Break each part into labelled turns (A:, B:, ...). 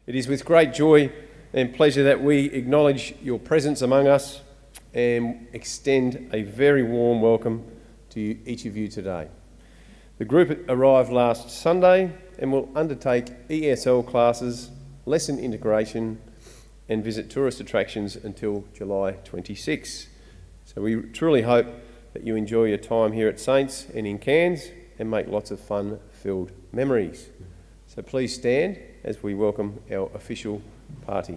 A: It is with great joy and pleasure that we acknowledge your presence among us and extend a very warm welcome to each of you today. The group arrived last Sunday and will undertake ESL classes, lesson integration and visit tourist attractions until July 26. So we truly hope that you enjoy your time here at Saints and in Cairns and make lots of fun-filled memories. So please stand as we welcome our official party.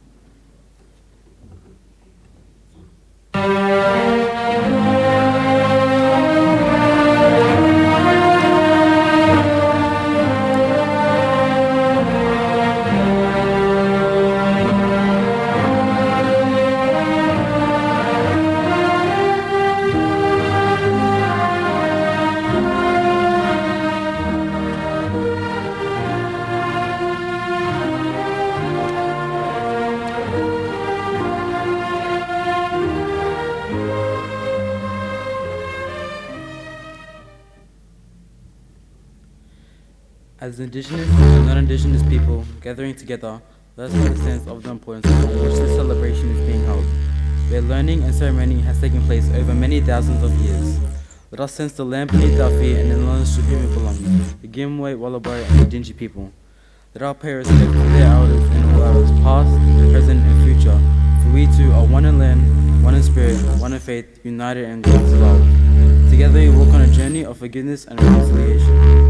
B: As Indigenous and non-Indigenous people gathering together, let us have a sense of the importance on which this celebration is being held, where learning and ceremony has taken place over many thousands of years. Let us sense the land beneath our feet and the knowledge to whom it belongs, the Gimwe, Wallaby and the Dingy people. Let us pay respect to their elders and all elders, past, present and future, for we too are one in land, one in spirit, one in faith, united in God's love. Together we walk on a journey of forgiveness and reconciliation.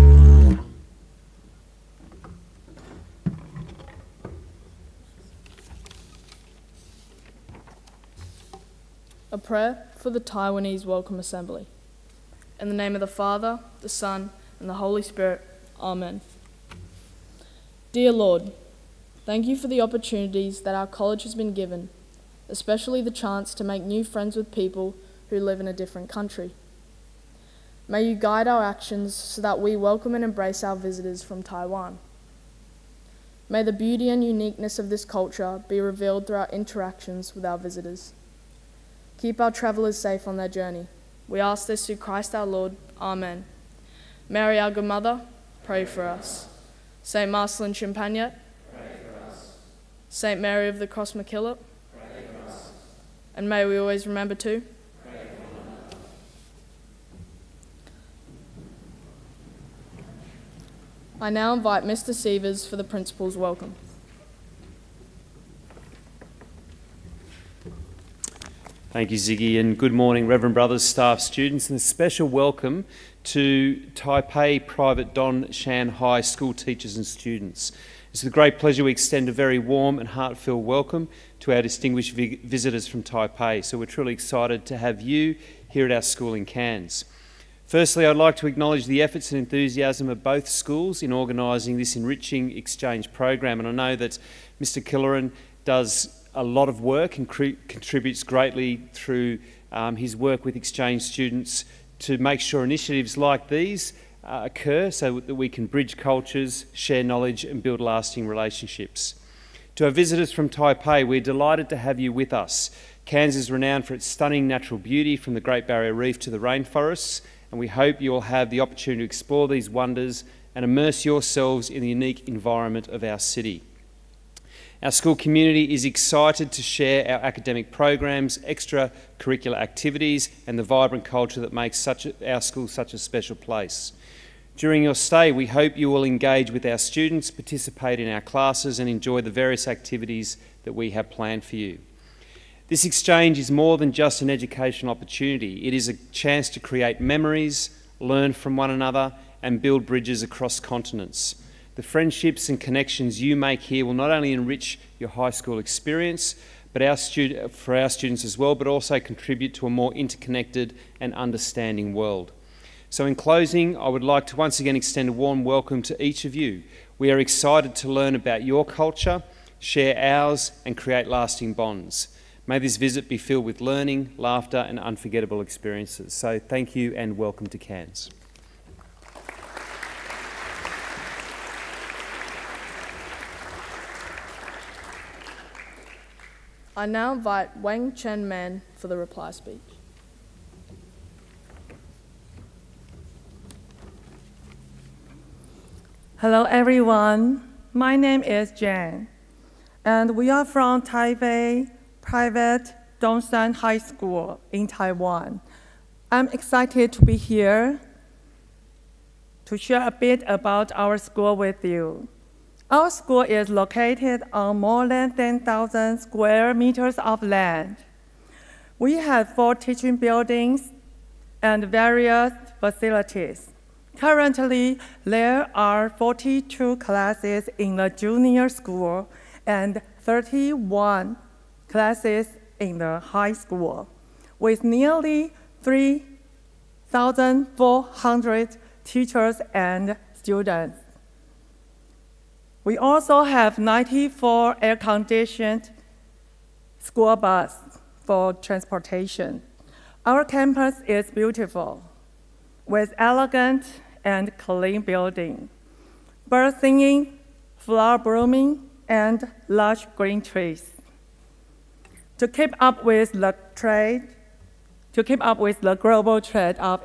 C: A prayer for the Taiwanese Welcome Assembly. In the name of the Father, the Son, and the Holy Spirit. Amen. Dear Lord, thank you for the opportunities that our college has been given, especially the chance to make new friends with people who live in a different country. May you guide our actions so that we welcome and embrace our visitors from Taiwan. May the beauty and uniqueness of this culture be revealed through our interactions with our visitors. Keep our travellers safe on their journey. We ask this through Christ our Lord. Amen. Mary, our good mother, pray for us. Saint Marcelin Champagnat, pray for us. Saint Mary of the Cross McKillop, pray for us. And may we always remember to pray for one another. I now invite Mr. Sievers for the principal's welcome.
D: Thank you, Ziggy, and good morning, Reverend Brothers, staff, students, and a special welcome to Taipei Private Don Shan High School teachers and students. It's with great pleasure we extend a very warm and heartfelt welcome to our distinguished visitors from Taipei. So we're truly excited to have you here at our school in Cairns. Firstly, I'd like to acknowledge the efforts and enthusiasm of both schools in organising this enriching exchange program, and I know that Mr. Killeran does a lot of work and contributes greatly through his work with exchange students to make sure initiatives like these occur so that we can bridge cultures, share knowledge and build lasting relationships. To our visitors from Taipei, we're delighted to have you with us. Cairns is renowned for its stunning natural beauty from the Great Barrier Reef to the rainforests, and we hope you'll have the opportunity to explore these wonders and immerse yourselves in the unique environment of our city. Our school community is excited to share our academic programs, extracurricular activities and the vibrant culture that makes our school such a special place. During your stay, we hope you will engage with our students, participate in our classes and enjoy the various activities that we have planned for you. This exchange is more than just an educational opportunity. It is a chance to create memories, learn from one another and build bridges across continents. The friendships and connections you make here will not only enrich your high school experience, but for our students as well, but also contribute to a more interconnected and understanding world. So in closing, I would like to once again extend a warm welcome to each of you. We are excited to learn about your culture, share ours, and create lasting bonds. May this visit be filled with learning, laughter, and unforgettable experiences. So thank you and welcome to Cairns.
C: I now invite Wang Chen Man for the reply speech.
E: Hello everyone. My name is Shan, and we are from Taipei Private Shan High School in Taiwan. I'm excited to be here to share a bit about our school with you. Our school is located on more than 10,000 square meters of land. We have 4 teaching buildings and various facilities. Currently, there are 42 classes in the junior school and 31 classes in the high school, with nearly 3,400 teachers and students. We also have 94 air-conditioned school buses for transportation. Our campus is beautiful, with elegant and clean buildings, bird singing, flower blooming, and large green trees. To keep up with the global trend of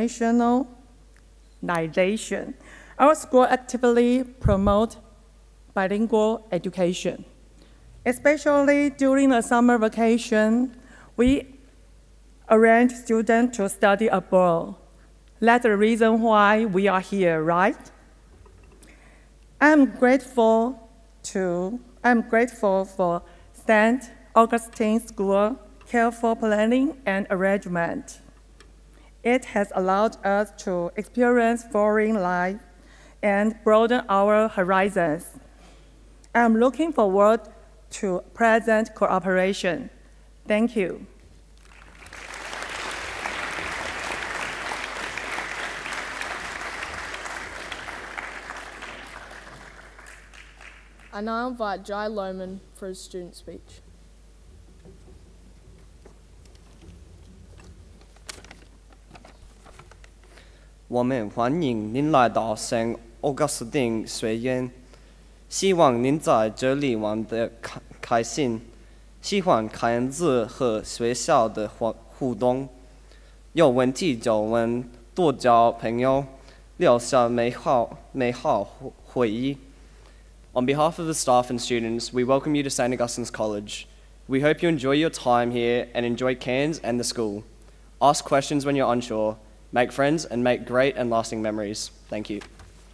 E: internationalization, our school actively promotes bilingual education. Especially during the summer vacation, we arrange students to study abroad. That's the reason why we are here, right? I'm grateful for St. Augustine School careful planning and arrangement. It has allowed us to experience foreign life and broaden our horizons. I'm looking forward to present cooperation. Thank you.
C: I now invite Jai Lohman for his student speech.
F: 我们欢迎您来到圣奥古斯丁学院，希望您在这里玩得开心，喜欢看字和学校的互动，有问题就问，多交朋友，留下美好回忆。On behalf of the staff and students, we welcome you to St. Augustine's College. We hope you enjoy your time here and enjoy Cairns and the school. Ask questions when you're unsure, make friends, and make great and lasting memories. Thank you.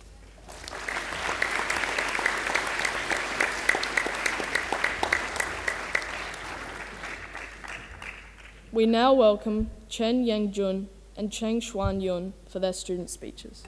C: We now welcome Chen Yangjun and Cheng Xuan Yun for their student speeches.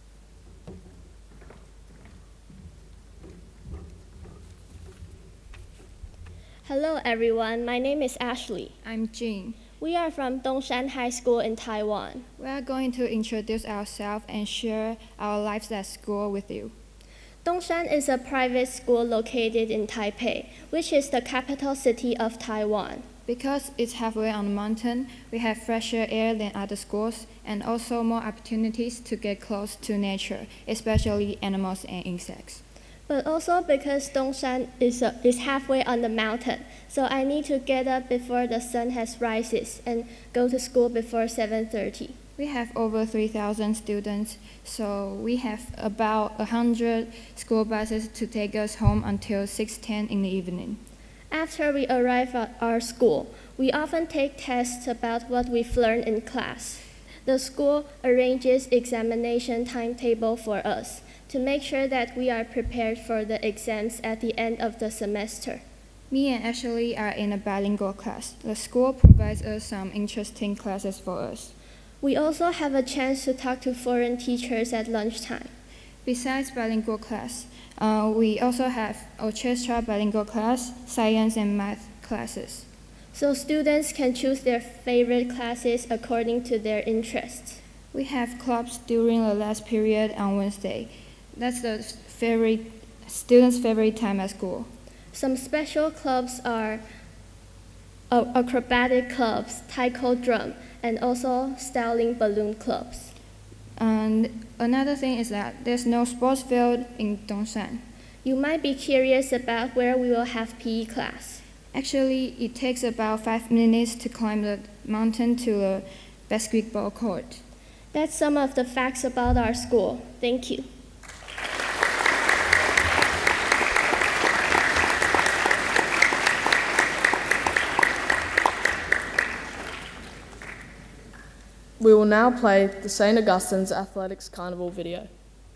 G: Hello everyone, my name is Ashley.
H: I'm Jean.
G: We are from Dongshan High School in Taiwan.
H: We are going to introduce ourselves and share our lives at school with you.
G: Dongshan is a private school located in Taipei, which is the capital city of Taiwan.
H: Because it's halfway on the mountain, we have fresher air than other schools and also more opportunities to get close to nature, especially animals and insects.
G: But also because Dongshan is halfway on the mountain, so I need to get up before the sun has rises and go to school before 7:30.
H: We have over 3,000 students, so we have about 100 school buses to take us home until 6:10 in the evening.
G: After we arrive at our school, we often take tests about what we've learned in class. The school arranges examination timetable for us to make sure that we are prepared for the exams at the end of the semester.
H: Me and Ashley are in a bilingual class. The school provides us some interesting classes for us.
G: We also have a chance to talk to foreign teachers at lunchtime.
H: Besides bilingual class, we also have orchestra bilingual class, science and math classes.
G: So students can choose their favorite classes according to their interests.
H: We have clubs during the last period on Wednesday. That's the students' favorite time at school.
G: Some special clubs are acrobatic clubs, taiko drum, and also styling balloon clubs.
H: And another thing is that there's no sports field in Dongshan.
G: You might be curious about where we will have PE class.
H: Actually, it takes about 5 minutes to climb the mountain to the basketball court.
G: That's some of the facts about our school. Thank you.
C: We will now play the St. Augustine's Athletics Carnival video.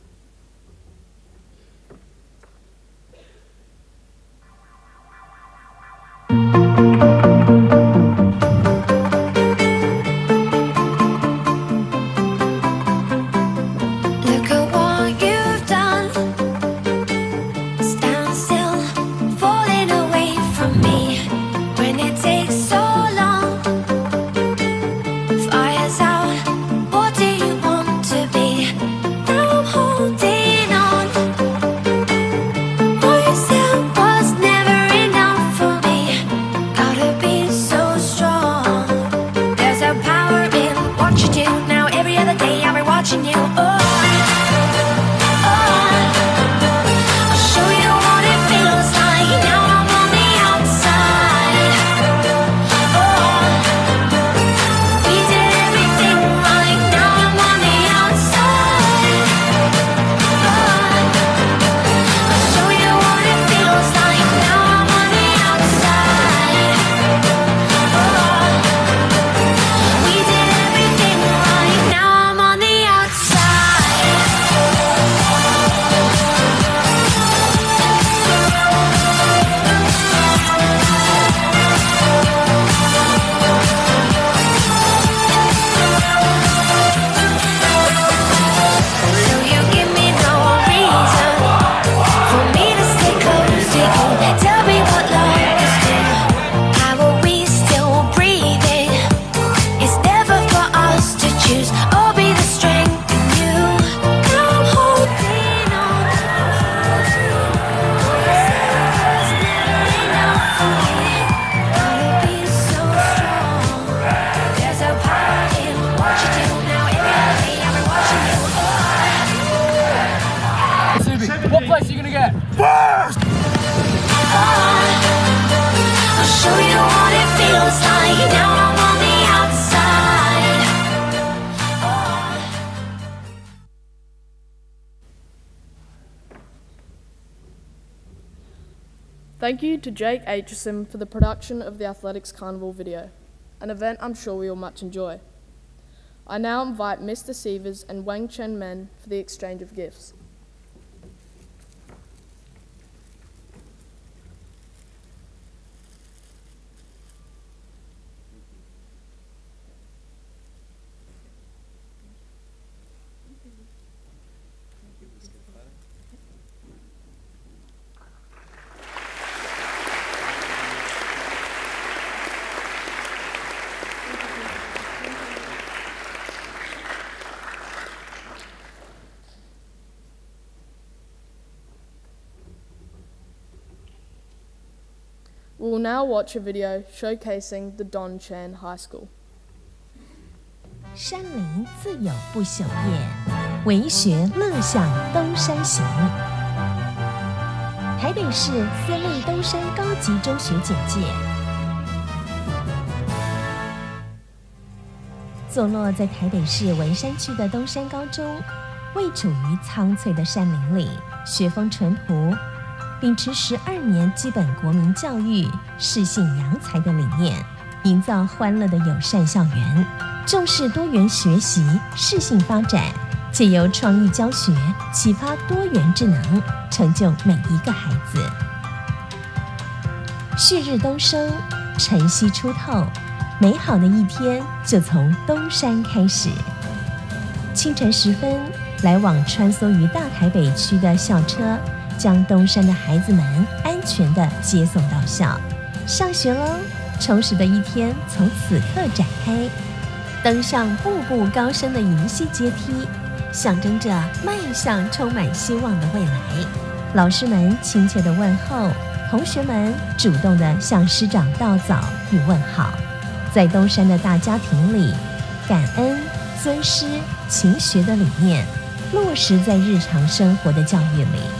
I: What place are you gonna get?
J: First!
K: I'll show you what it feels like. Now I'm on the outside.
C: Thank you to Jake Aitchison for the production of the Athletics Carnival video, an event I'm sure we will much enjoy. I now invite Mr. Sievers and Wang Chen Men for the exchange of gifts. We will now watch a video showcasing the Don Shan High School.
L: 山林自有不朽业，为学乐享东山行。台北市私立东山高级中学简介。坐落在台北市文山区的东山高中，位处于苍翠的山林里，学风淳朴。 秉持12年基本国民教育、适性扬才的理念，营造欢乐的友善校园，重视多元学习、适性发展，借由创意教学启发多元智能，成就每一个孩子。旭日东升，晨曦初透，美好的一天就从东山开始。清晨时分，来往穿梭于大台北区的校车。 将东山的孩子们安全地接送到校，上学喽！充实的一天从此刻展开，登上步步高升的银溪阶梯，象征着迈向充满希望的未来。老师们亲切地问候，同学们主动地向师长道早与问好，在东山的大家庭里，感恩、尊师、勤学的理念落实在日常生活的教育里。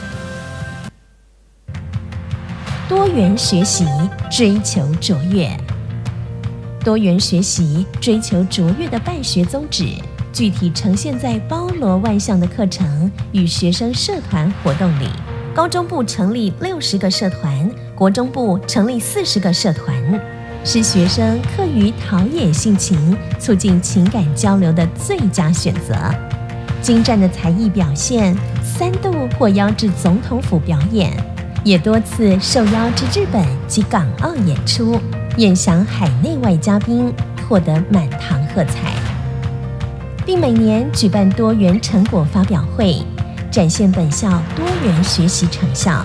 L: 多元学习，追求卓越。多元学习，追求卓越的办学宗旨，具体呈现在包罗万象的课程与学生社团活动里。高中部成立60个社团，国中部成立40个社团。 是学生课余陶冶性情、促进情感交流的最佳选择。精湛的才艺表现，3度获邀至总统府表演，也多次受邀至日本及港澳演出，宴享海内外嘉宾，获得满堂喝彩，并每年举办多元成果发表会，展现本校多元学习成效。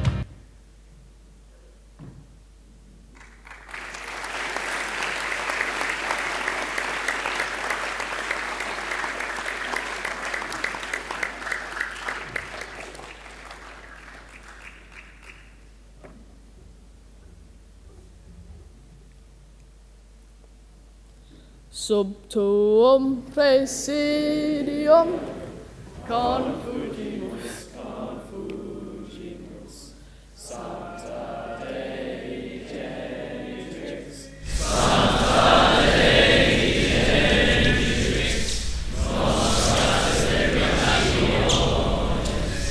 C: Sub tuum presidium confugimus, Sancta Dei Genitrix, Sancta Dei Genitrix, Nostra Speculationes,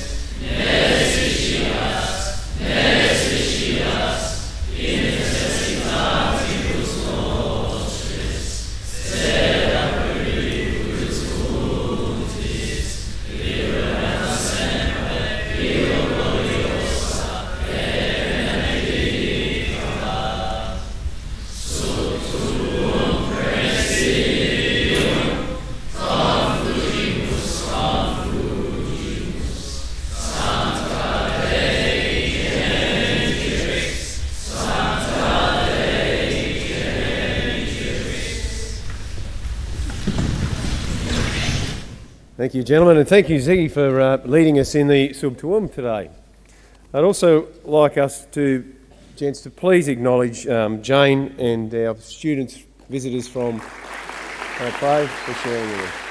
C: Nesficias, in necessitatibus nostris, sed aperibus cultis, libera sempre, Dio gloriosa, et benedicta. Sub tuum presidium, confugimus, Sancta Dei Genitrix, Sancta Dei Genitrix.
A: Thank you, gentlemen, and thank you, Ziggy, for leading us in the Sub Tuum today. I'd also like us to, gents, to please acknowledge Jane and our students, visitors from Taipei for sharing with us.